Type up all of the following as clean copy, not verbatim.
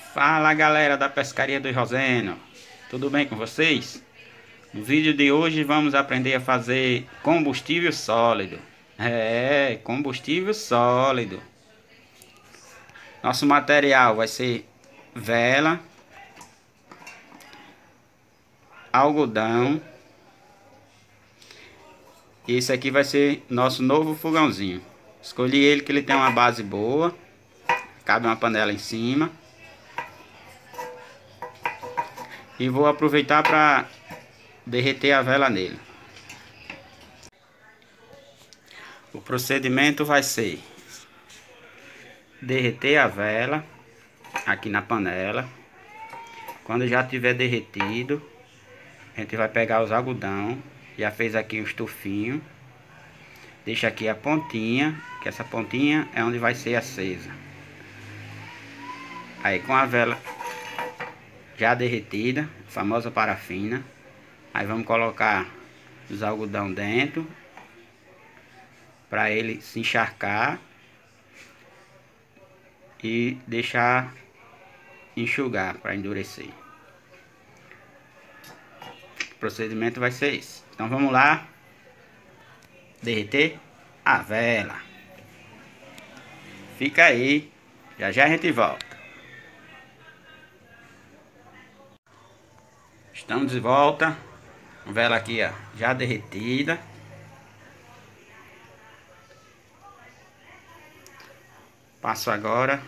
Fala galera da pescaria do Roseno, tudo bem com vocês? No vídeo de hoje vamos aprender a fazer combustível sólido. Combustível sólido. Nosso material vai ser vela, algodão. E esse aqui vai ser nosso novo fogãozinho. Escolhi ele que ele tem uma base boa, cabe uma panela em cima. E vou aproveitar para derreter a vela nele. O procedimento vai ser derreter a vela aqui na panela. Quando já tiver derretido, a gente vai pegar os algodão. Já fez aqui um estufinho. Deixa aqui a pontinha, que essa pontinha é onde vai ser acesa. Aí com a vela já derretida, famosa parafina, aí vamos colocar os algodão dentro para ele se encharcar e deixar enxugar para endurecer. O procedimento vai ser esse. Então vamos lá derreter a vela. Fica aí, já já a gente volta. Estamos de volta. A vela aqui, ó, já derretida. Passo agora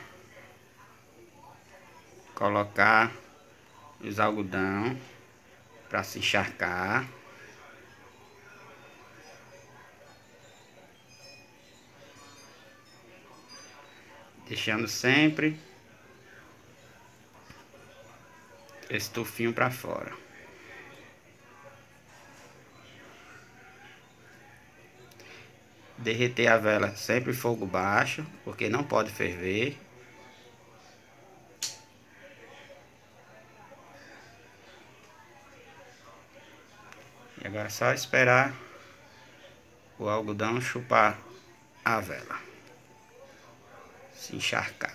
colocar os algodão para se encharcar. Deixando sempre esse tufinho para fora. Derreter a vela sempre em fogo baixo, porque não pode ferver. E agora é só esperar o algodão chupar a vela, se encharcar.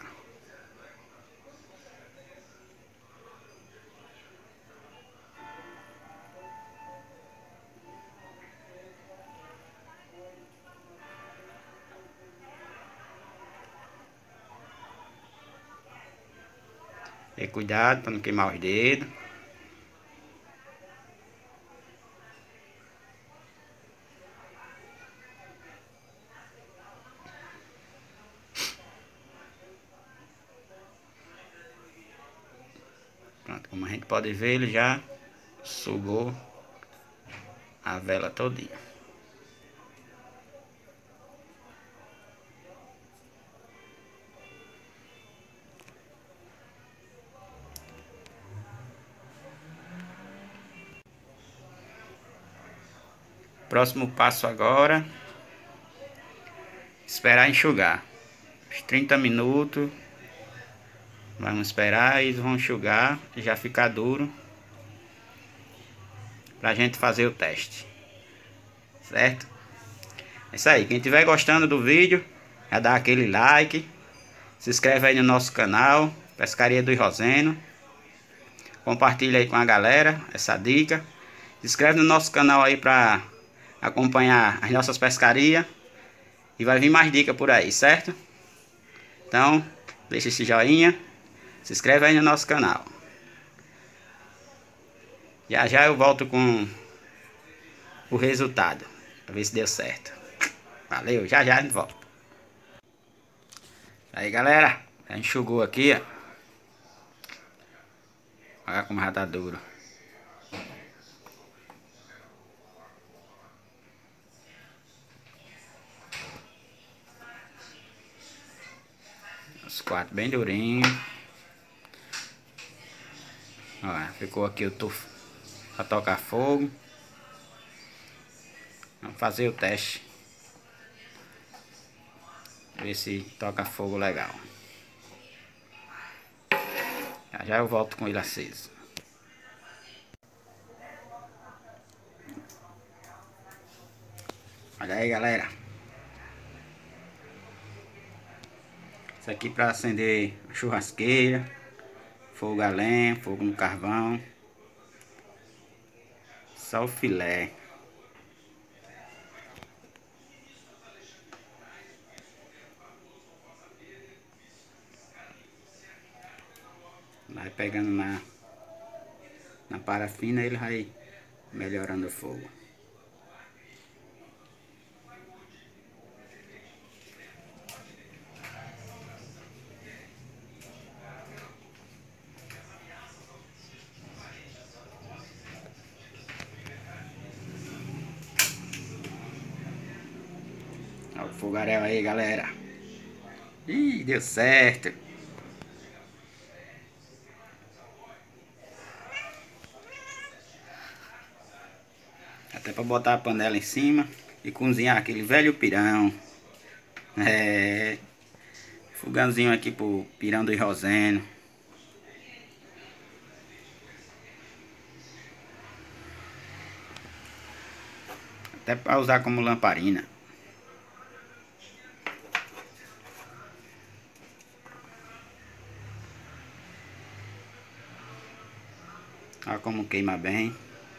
Ter cuidado para não queimar os dedos. Pronto, como a gente pode ver, ele já sugou a vela todinha. Próximo passo agora, esperar enxugar. Uns 30 minutos. Vamos esperar, eles vão enxugar e já ficar duro pra gente fazer o teste. Certo? É isso aí. Quem estiver gostando do vídeo, já dá aquele like. Se inscreve aí no nosso canal, Pescaria do Roseno. Compartilha aí com a galera essa dica. Se inscreve no nosso canal aí pra acompanhar as nossas pescarias. E vai vir mais dicas por aí, certo? Então, deixa esse joinha. Se inscreve aí no nosso canal. Já já eu volto com o resultado, pra ver se deu certo. Valeu, já já a gente volta. Aí galera, já enxugou aqui, ó. Olha como já tá duro. Os quatro bem durinhos. Olha, ficou aqui o tufo para tocar fogo. Vamos fazer o teste. Ver se toca fogo legal. Já já eu volto com ele aceso. Olha aí galera. Isso aqui para acender a churrasqueira. Fogo a lenha, fogo no carvão. Só o filé. Vai pegando na parafina, ele vai melhorando o fogo. Olha o fogaréu aí, galera. Ih, deu certo. Até para botar a panela em cima e cozinhar aquele velho pirão. É. Fogãozinho aqui pro pirão do Roseno. Até para usar como lamparina. Olha como queima bem.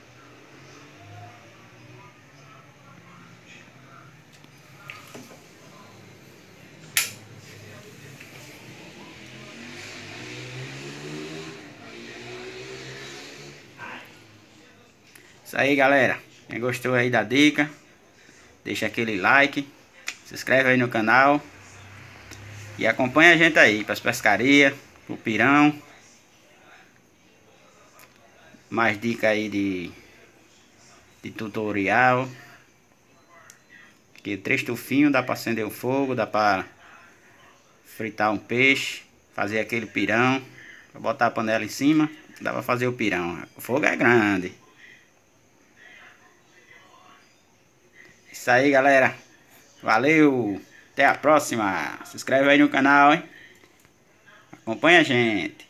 Isso aí, galera. Quem gostou aí da dica, deixa aquele like, se inscreve aí no canal e acompanha a gente aí para as pescarias, pro pirão. Mais dica aí de tutorial. Aqui 3 tufinhos, dá para acender o fogo, dá para fritar um peixe, fazer aquele pirão, botar a panela em cima, dá para fazer o pirão. O fogo é grande. Isso aí, galera. Valeu. Até a próxima. Se inscreve aí no canal, hein? Acompanha a gente.